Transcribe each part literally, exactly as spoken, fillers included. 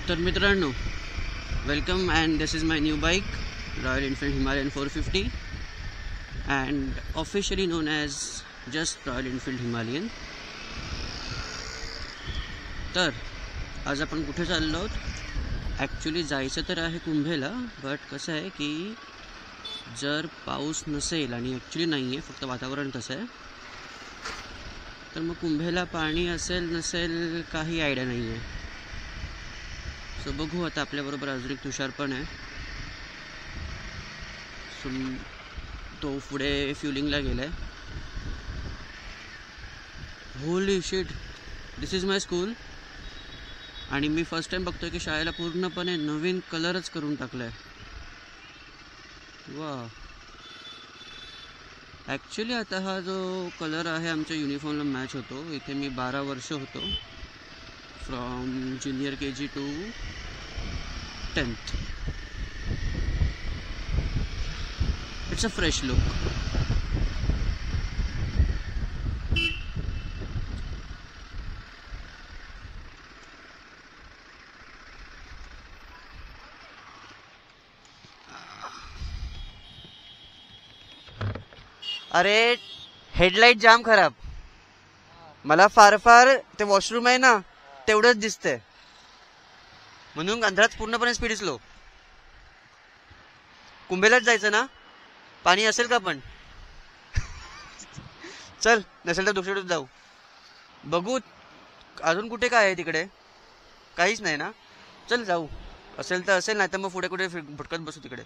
तर मित्रांनो, welcome and this is my new bike Royal Enfield Himalayan four fifty and officially known as just Royal Enfield Himalayan. तर आज आपण कुठे चाललो आहोत? ॲक्च्युली जायचं तर आहे कुंभेला, बट कसं आहे की जर पाऊस नसेल आणि ॲक्च्युली नाही आहे, फक्त वातावरण तसं आहे, तर मग कुंभेला पाणी असेल नसेल काही आयडिया नाही आहे. सो बघू. आता आपल्याबरोबर अजून एक तुषार पण आहे. सो तो पुढे फ्युलिंगला गेला आहे. Holy shit, this is my school. आणि मी फर्स्ट टाइम बघतोय की शाळेला पूर्णपणे नवीन कलरच करून टाकला आहे. वा. ॲक्च्युली आता हा जो कलर आहे आमच्या युनिफॉर्मला मॅच होतो. इथे मी बारा वर्ष होतो, from junior K G to tenth. It's a fresh look. अरे हेडलाईट जाम खराब. मला फार फार ते वॉशरूम आहे ना तेवढंच दिसतंय, म्हणून अंधारात पूर्णपणे स्पीड स्लो. कुंभेलाच जायचं ना? पाणी असेल का? पण चल, नसेल तर दुसरीकडे जाऊ. बघू अजून कुठे काय आहे तिकडे. काहीच नाही ना? चल जाऊ. असेल तर असेल, नाही तर मग पुढे कुठे भटकत बसू तिकडे.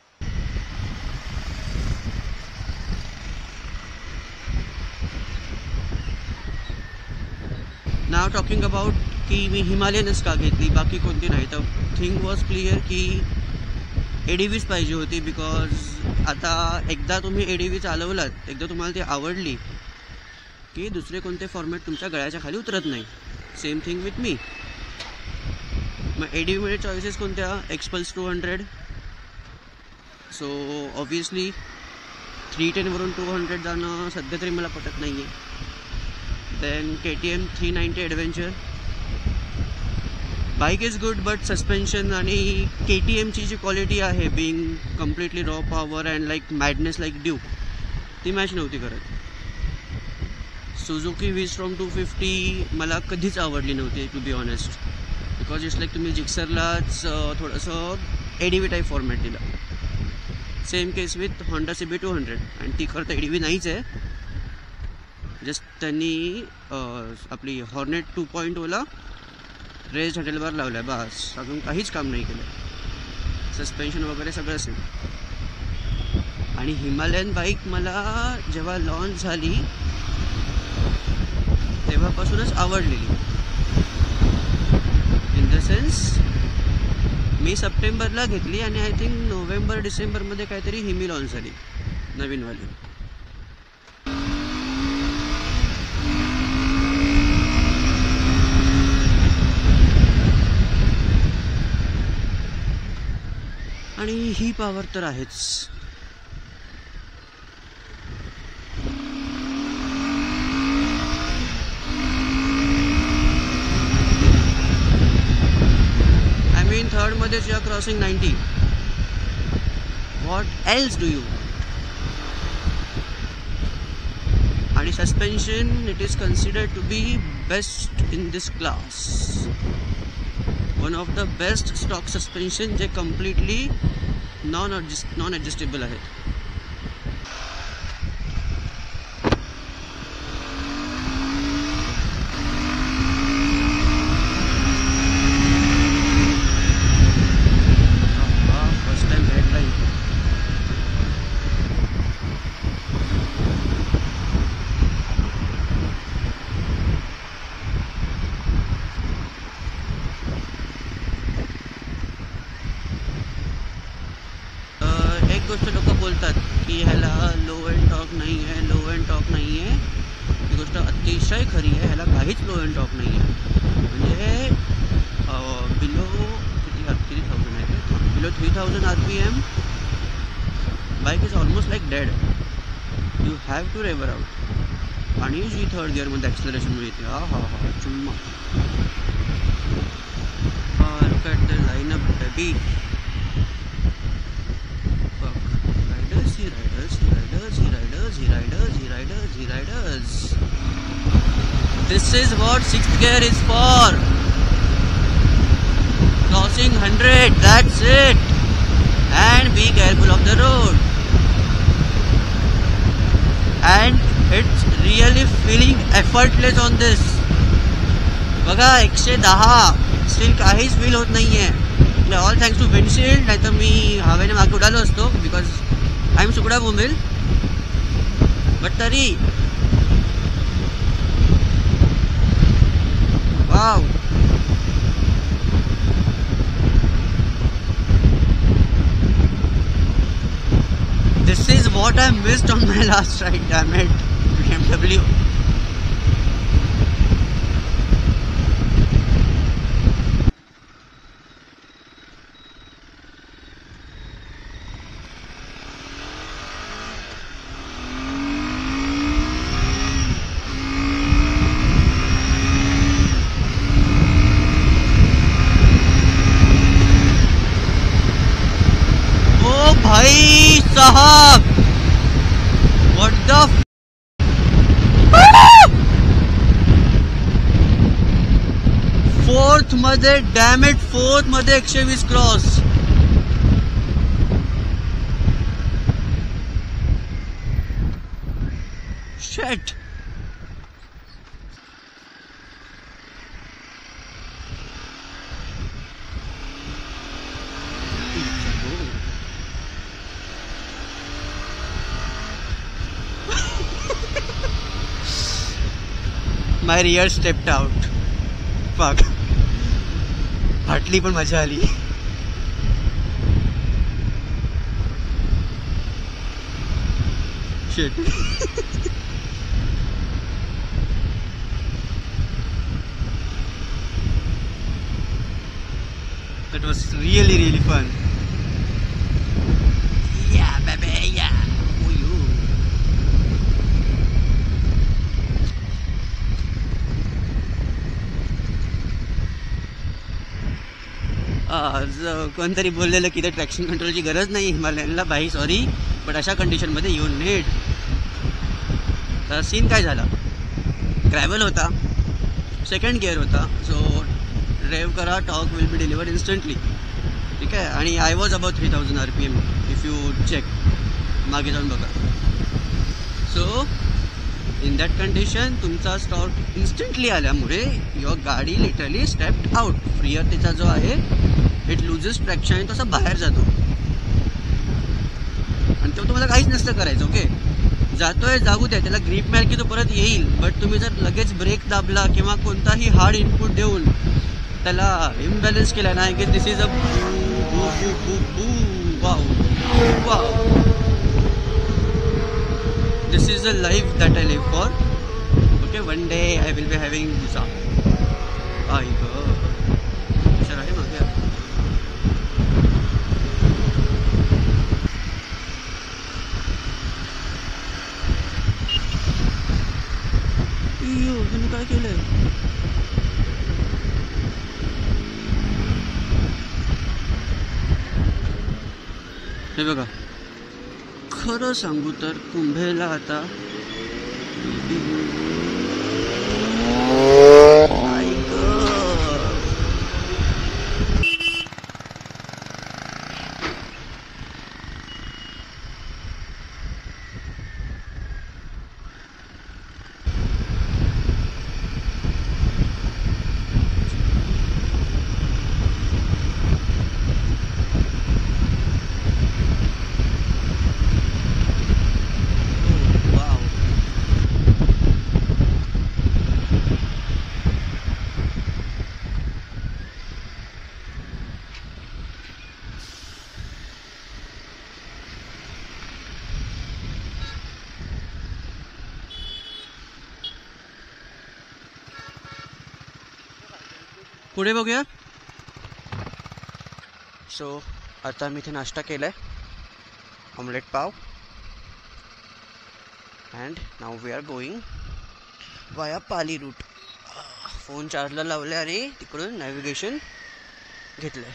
नाव टॉकिंग अबाउट की मी हिमालयनच का घेतली, बाकी कोणती नाही. तर थिंग वॉज क्लिअर की ए डी व्हीच पाहिजे होती. बिकॉज आता एकदा तुम्ही ए डी व्ही चालवलात, एकदा तुम्हाला ती आवडली की दुसरे कोणते फॉर्मॅट तुमच्या गळ्याच्या खाली उतरत नाही. Same thing with me. मग ए डी व्हीमध्ये चॉईसेस कोणत्या? Xpulse two hundred. So obviously three टेनवरून टू हंड्रेड जाणं सध्या तरी मला पटत नाही आहे. Then K T M three ninety adventure. Bike is good, but suspension आणि के टी एमची जी क्वालिटी आहे, being completely raw power and like madness like dude, ती मॅच नव्हती करत. Suzuki V Strom two fifty मला कधीच आवडली नव्हती, to be honest. Because it's like तुम्ही जिक्सरलाच थोडंसं A D V type format दिला. Same case with Honda C B two hundred. आणि ती खरं तर ए डी व्ही नाहीच आहे. जस्ट त्यांनी आपली हॉर्नेट टू पॉईंट ओला रेज हँडलबार लावला आहे, बस. अजून काहीच काम नाही केलं. सस्पेन्शन वगैरे सगळं सेम. आणि हिमालयन बाईक मला जेव्हा लॉन्च झाली तेव्हापासूनच आवडलेली. इन द सेन्स मी सप्टेंबरला घेतली आणि आय थिंक नोव्हेंबर डिसेंबरमध्ये काहीतरी हिमी लॉन्च झाली नवीनवाली. आणि ही पॉवर तर आहेच. आय मीन थर्ड मध्येच you are crossing ninety. What else do you? आणि suspension it is considered to be best in this class. One of the best stock suspension जे completely non adjust non adjustable आहेत. First time headline. एक गोष्ट लोक बोलतात की ह्याला लो and talk नाही आहे, लो एंड टॉक नाही आहे. ही गोष्ट अतिशय खरी आहे. ह्याला काहीच लो एंड टॉक नाही आहे. म्हणजे बिलो किती किती थाउजंड आहे का? Below three thousand R P M bike is almost like dead. You have to rev her out. आणि जी थर्ड गिअरमध्ये ॲक्सिलरेशन मिळते, हा हा हा चुम्मा. look at the lineup, baby. Fuck. Riders, he riders, he riders, he riders, he riders, he riders, he riders. This is what sixth gear is for. Crossing one hundred, that's it. And be careful of the road. And it's really feeling effortless on this. बघा एकशे दहा still काहीच feel होत नाही आहे. All thanks to windshield, नाही तर मी हवेने मागे उडालो असतो बिकॉज आय एम सुगडा बोंबेल. बट तरी wow. This is what I missed on my last ride, damn it. B M W. भाई साहब, what the फोर्थ मध्ये, डॅम इट, फोर्थ मध्ये एकशे वीस cross. Shit. My rear stepped out. Fuck. फाटली पण मजा आली. Shit. That was really really fun. Yeah, baby, yeah. कोणतरी बोललेलं की त्या ट्रॅक्शन कंट्रोलची गरज नाही हिमालयनला. बाई सॉरी, बट अशा कंडिशनमध्ये यू नीड. तर सीन काय झाला, ग्रॅव्हल होता, सेकंड गिअर होता, सो ड्राईव्ह करा, torque will be delivered instantly. ठीक आहे. आणि I was about three thousand R P M if you check, मागे जाऊन बघा. सो इन दॅट कंडिशन तुमचा स्टॉर्क इन्स्टंटली आल्यामुळे युअर गाडी लिटरली स्टेप्ड आउट. फ्रियर त्याचा जो आहे इट लुजेस ट्रॅक्शन आणि तसा बाहेर जातो. आणि तेव्हा तुम्हाला काहीच नसतं करायचं. ओके, जातोय जाऊ द्या, त्याला ग्रीप मिळाल की तो परत येईल. बट तुम्ही जर लगेच ब्रेक दाबला किंवा कोणताही हार्ड इनपुट देऊन त्याला इम्बॅलन्स केला नाही की this is a wow wow this is a life that I live for. Okay, one day I will be having visa. आई गं, कशा आहे मागे. अय्यो, तुम्ही काय केलंय. हे बघा, खरं सांगू तर कुंभेला आता पुढे बघूया. सो आता मी इथे नाश्ता केला आहे, omelette pav. And now we are going via Pali route. Phone चार्जला लावले आणि तिकडून नॅव्हिगेशन घेतलंय.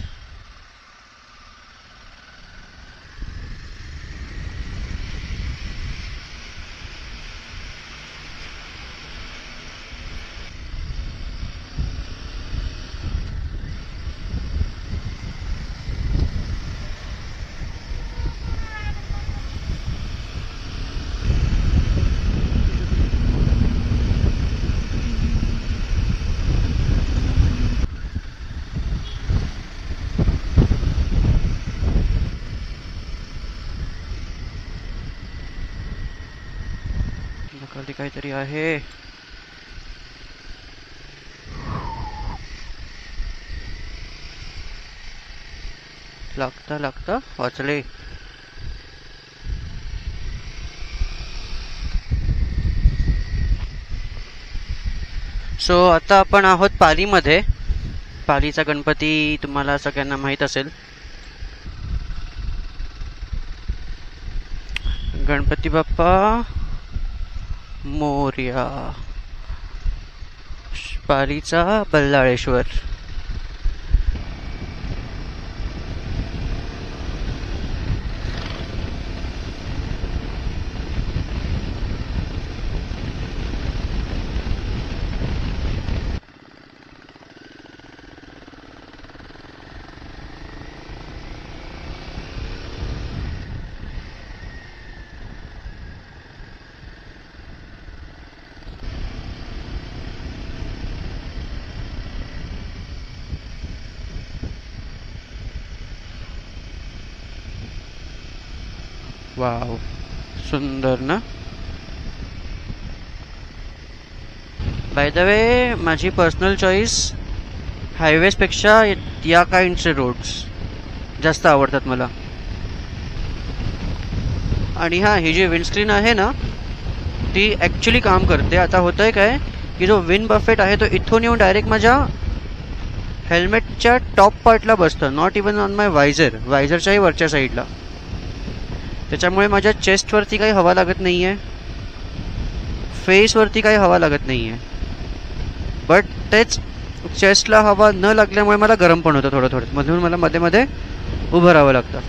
खाली काहीतरी आहे. लागता लागता वाचले. सो आता आपण आहोत पालीमध्ये. पालीचा गणपती तुम्हाला सगळ्यांना माहीत असेल. गणपती बाप्पा मोरया. पालीचा बल्लाळेश्वर. वाव, सुंदर ना. बाय द वे, माझी पर्सनल चॉईस हायवेजपेक्षा या काइंडचे रोड्स जास्त आवडतात मला. आणि हां, ही जी विंडस्क्रीन आहे ना, ती ॲक्च्युली काम करते. आता होतं आहे काय की जो विंड बफेट आहे तो इथून येऊन डायरेक्ट माझ्या हेल्मेटच्या टॉप पार्टला बसतं. Not even on my visor. वायझरच्याही वरच्या साईडला. त्याच्यामुळे माझ्या चेस्टवरती काही हवा लागत नाही आहे. फेसवरती काही हवा लागत नाही आहे. बट तेच चेस्टला हवा न लागल्यामुळे मला गरम पण होतं थोडं थोडं. म्हणून मला मध्ये मध्ये उभं राहावं लागतं.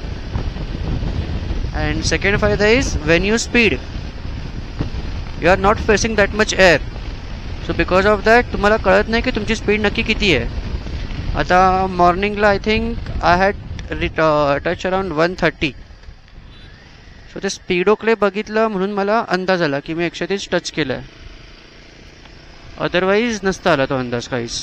अँड सेकंड फायदा is when you speed you are not facing that much air. So because of that तुम्हाला कळत नाही की तुमची स्पीड नक्की किती आहे. आता मॉर्निंगला I think I had touch around one thirty. So ते स्पीडोकडे बघितलं म्हणून मला अंदाज आला की मी एकशे तीस टच केलं आहे. अदरवाईज नसता आला तो अंदाज काहीच.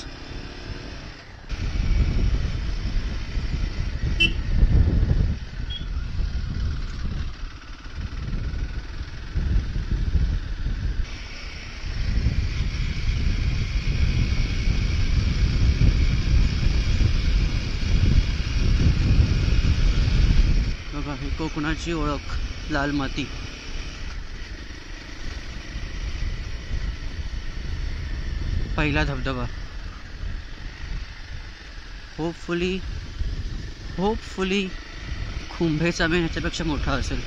बघा, ही कोकणाची ओळख, लाल माती. पहिला धबधबा. होपफुली होपफुली कुंभेचा मेन ह्याच्यापेक्षा मोठा असेल.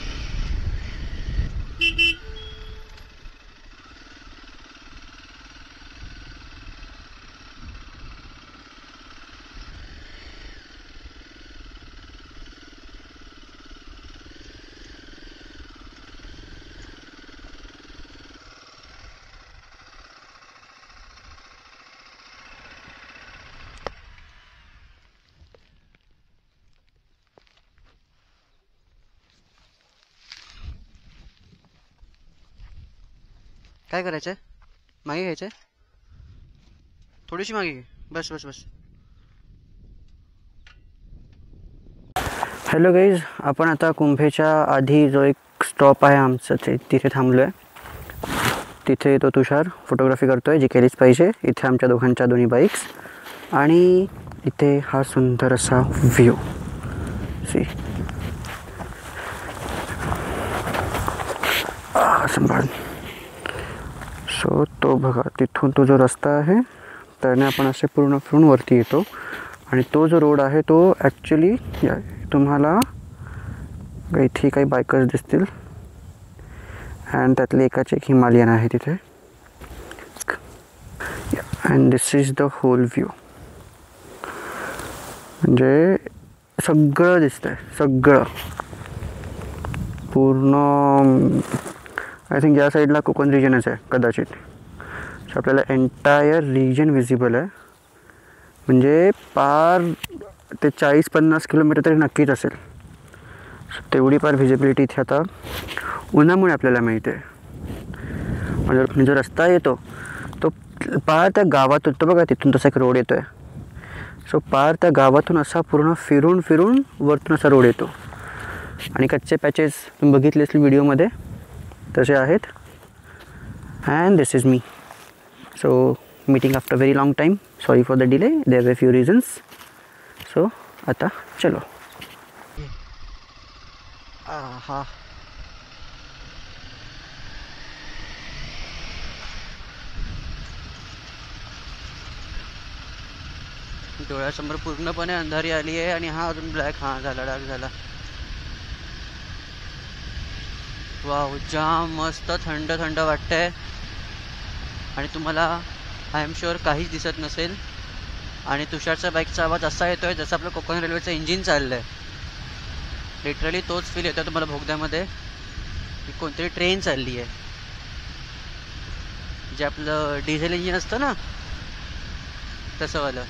काय करायचंय? मागे घ्यायचंय, थोडीशी मागे घे. बस बस बस. हॅलो गाईज, आपण आता कुंभेच्या आधी जो एक स्टॉप आहे आमचं ते तिथे थांबलो आहे. तिथे तो तुषार फोटोग्राफी करतो आहे, जी केलीच पाहिजे. इथे आमच्या दोघांच्या दोन्ही बाईक्स आणि इथे हा सुंदर असा व्ह्यू. सी संभाळ. सो तो बघा, तिथून तो जो रस्ता आहे त्याने आपण असे पूर्ण फिरून वरती येतो. आणि तो जो रोड आहे तो ॲक्च्युली तुम्हाला इथे काही बायकर्स दिसतील अँड त्यातले एकाचे एक हिमालयन आहे तिथे. And this is the whole view. म्हणजे सगळं दिसतंय, सगळं पूर्ण. आय थिंक या साईडला कोकण रिजनच आहे कदाचित. सो आपल्याला एंटायर रिजन विजिबल आहे, म्हणजे पार ते चाळीस पन्नास किलोमीटर तरी नक्कीच असेल. तेवढी पार व्हिजिबिलिटी इथे आता उन्हामुळे आपल्याला मिळते. म्हणजे जो रस्ता येतो तो पार त्या गावातून, तो बघा तिथून तसा एक रोड येतो आहे. सो पार त्या गावातून असा पूर्ण फिरून फिरून वरतून असा रोड येतो. आणि कच्चे पॅचेस तुम्ही बघितले असतील व्हिडिओमध्ये तसे आहेत. And this is me. So meeting after very long time. Sorry for the delay, there were few reasons. So आता चलो. हा डोळ्यासमोर पूर्णपणे अंधारी आली आहे आणि हा अजून ब्लॅक. हा झाला, डार्क झाला. वाव, जाम मस्त थंड थंड वाटतंय. आणि तुम्हाला आय एम शुअर काहीच दिसत नसेल. आणि तुषारचा बाईकचा आवाज असा येतोय जसं आपलं कोकण रेल्वेचं इंजिन चाललंय. लिटरली तोच फील येतोय तुम्हाला भोगद्यामध्ये की कोणतरी ट्रेन चालली आहे. जे आपलं डिझेल इंजिन असतं ना तसं वालं.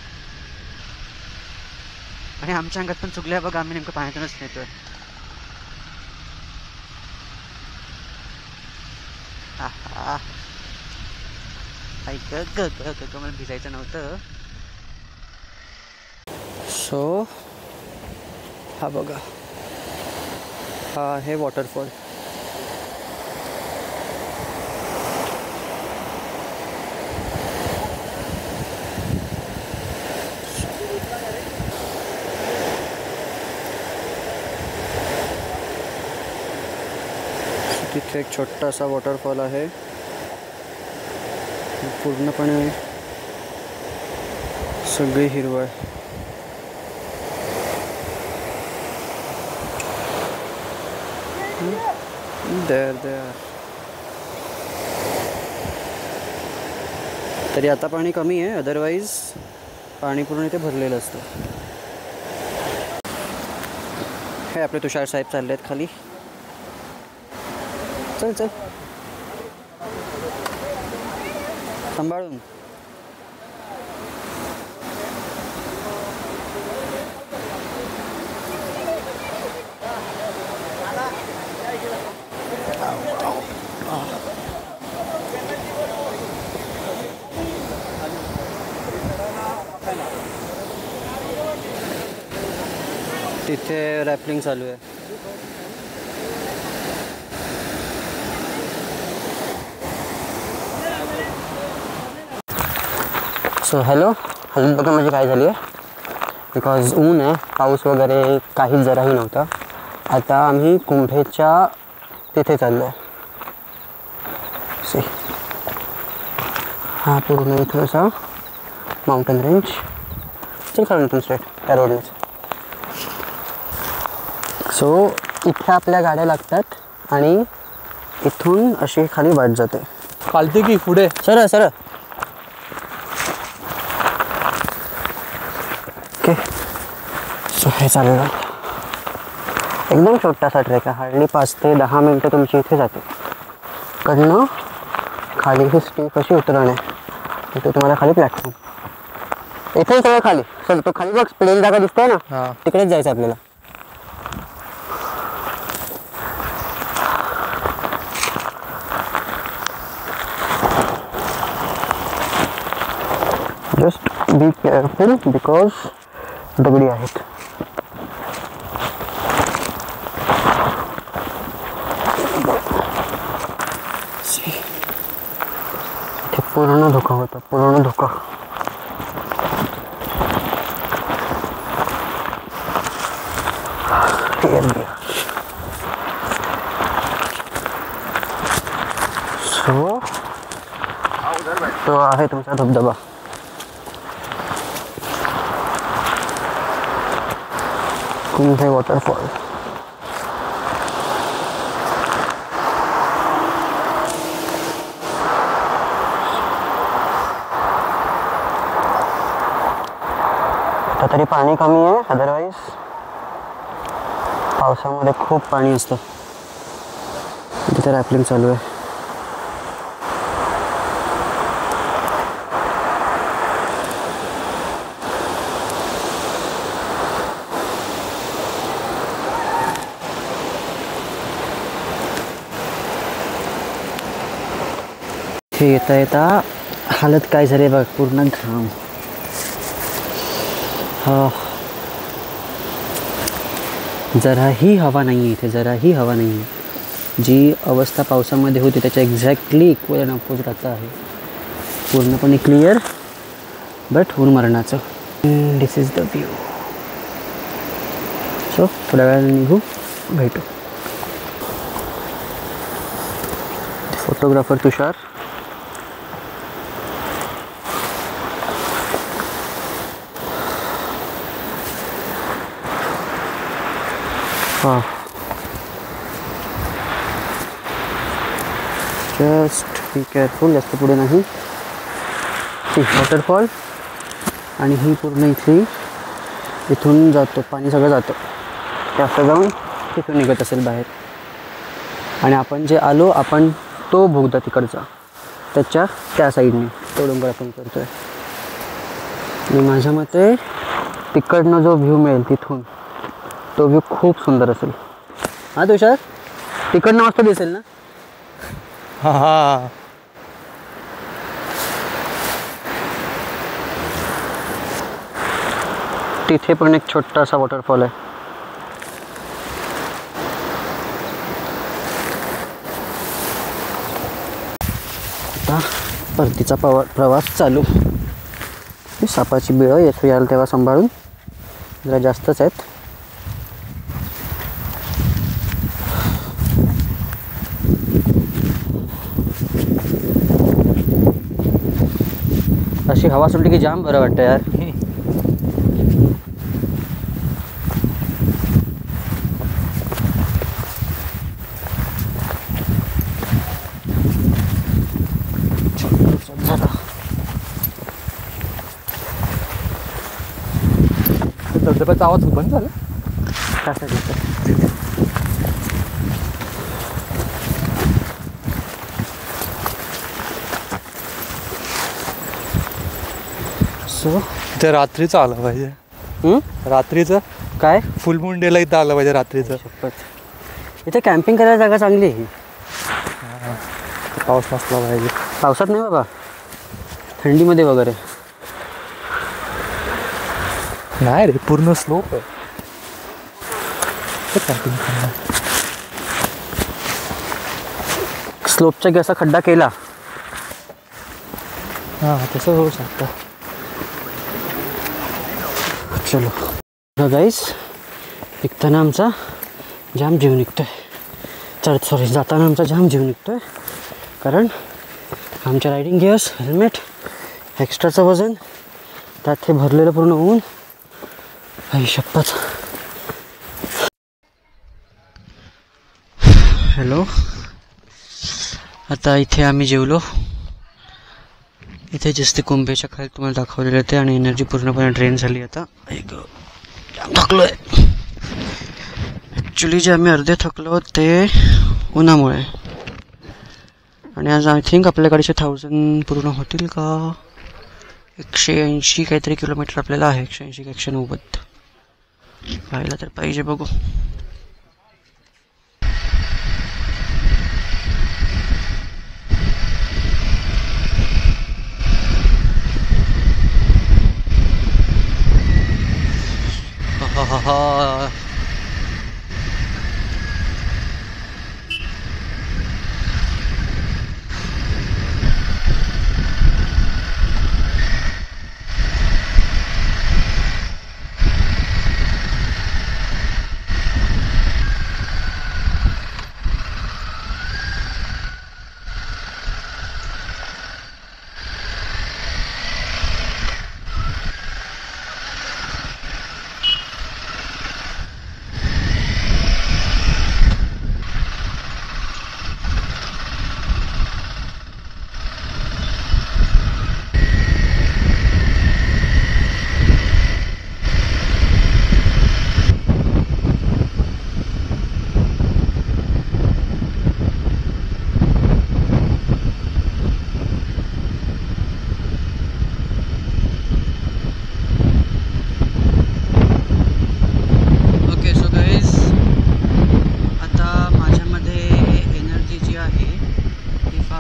आणि आमच्या अंगात पण चुकल्या बघा, आम्ही नेमकं पाण्यातूनच नेतोय. ऐक ग ग मला भिजायचं नव्हतं. सो हा बघा, हा आहे वॉटरफॉल. तिथे एक छोटासा वॉटरफॉल आहे. पूर्णपणे सगळी हिरवळ. देर देर तरी आता पाणी कमी आहे, अदरवाईज पाणी पूर्ण इथे भरलेलं असतं. हे आपले तुषार साहेब चालले आहेत खाली. चल चल सांभाळून. तिथे रॅपलिंग चालू आहे. So hello. अजून बघा म्हणजे काय झाली आहे, बिकॉज ऊन आहे, पाऊस वगैरे काहीच जराही नव्हता. आता आम्ही कुंभेच्या तिथे चाललो आहे. सी हा पूर्ण इथं असा माउंटन रेंज. चल खालून इथून स्ट्रेट त्या रोडनेच. सो इथे आपल्या गाड्या लागतात आणि इथून अशी खाली वाट जाते. चालते की पुढे सरळ सरळ. ओके. सो हे चाललं. एकदम छोटासा ट्रेक आहे, हार्डली पाच ते दहा मिनटं तुमची इथे जाते. कडनं खाली ही स्टेप अशी उतरणे, तिथे तुम्हाला खाली प्लॅटफॉर्म. इथे सगळं खाली. सर तो खाली बघ प्लेन जागा दिसतोय ना, हां तिकडेच जायचं आपल्याला. जस्ट बी केअरफुल बिकॉज दगडी आहेत. इथे पूर्ण धोका होता, पूर्ण धोका. सो तो आहे तुमचा धबधबा. कुंभे वॉटरफॉल. आता तरी पाणी कमी आहे, अदरवाईज पावसामध्ये खूप पाणी असतं. तिथे रॅपलिंग चालू आहे. हे येता येता हालत काय झाली बघ, पूर्ण घाम. हा, जराही हवा नाही आहे इथे, जराही हवा नाही आहे. जी अवस्था पावसामध्ये होती त्याच्या एक्झॅक्टली इक्वल अपोजिट आता आहे. पूर्णपणे क्लिअर बट ऊन मरणाचं. This is the view. So थोड्या वेळाने निघू, भेटू. फोटोग्राफर तुषार. हां, जस्ट बी केअरफुल. जास्त पुढे नाही. ती वॉटरफॉल आणि ही पूर्ण इथली इथून जातो पाणी, सगळं जातं जास्त जाऊन तिथून निघत असेल बाहेर. आणि आपण जे आलो, आपण तो बोगदा तिकडचा त्याच्या त्या साईडने तो डोंगर आपण करतो आहे. आणि माझ्या मते तिकडनं जो व्ह्यू मिळेल तिथून तो व्ह्यू खूप सुंदर असेल. हां तुषार, तिकडनं मस्त दिसेल ना. हां हां, तिथे पण एक छोटासा वॉटरफॉल आहे. आता परतीचा पवा प्रवास चालू. सापाची बिळं येतो याल तेव्हा सांभाळून, जरा जास्तच आहेत. अशी हवा सुटली की जाम बरं वाटतं यार. धबधब्याचा आवाज बंद झाला. सो ते रात्रीचं आलं पाहिजे. रात्रीचं काय फुल मून डेला इथं आलं पाहिजे रात्रीचं. इथे कॅम्पिंग करायला जागा चांगली आहे. पाऊस नसला पाहिजे. पावसात नाही बाबा, थंडीमध्ये वगैरे नाही रे, पूर्ण स्लोप आहे. स्लोपचा की असा खड्डा केला. हां, तसं होऊ शकतं. चलो गाईस, निघताना आमचा जाम जीव निघतोय. चल सॉरी, जाताना आमचा जाम जीव निघतोय. कारण आमच्या रायडिंग गिअर्स, हेल्मेट, एक्स्ट्राचं वजन, त्यात हे भरलेलं पूर्ण ऊन. आई शपथ. हॅलो, आता इथे आम्ही जेवलो. इथे जस्ट कुंभेच्या खाली तुम्हाला दाखवलेलं ते, आणि एनर्जी पूर्णपणे ड्रेन झाली आता. एक थकलो आहे ॲक्च्युली. जे आम्ही अर्धे थकलो ते उन्हामुळे. आणि आज आय थिंक आपल्याकडचे थाउजंड पूर्ण होतील का. एकशे ऐंशी काहीतरी किलोमीटर आपल्याला आहे. एकशे ऐंशी का एकशे नव्वद व्हायला तर पाहिजे, बघू. हा हा हा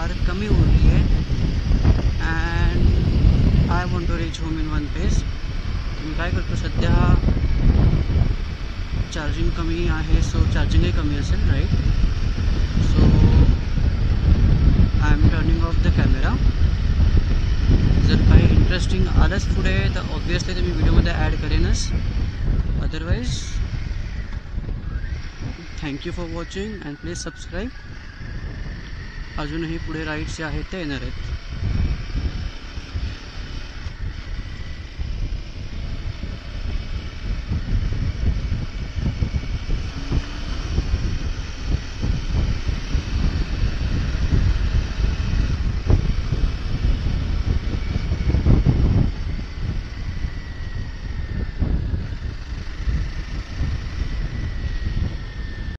कार कमी उरली आहे and I want to reach home in one pace. मी काय करतो सध्या चार्जिंग कमी आहे सो चार्जिंगही कमी असेल right. So I am turning off the camera. जर काही इंटरेस्टिंग आलंच पुढे तर ऑब्वियसली ते मी व्हिडिओमध्ये ॲड करेनच. Otherwise thank you for watching and please subscribe. अजूनही पुढे राईड्स जे आहेत ते येणार आहेत.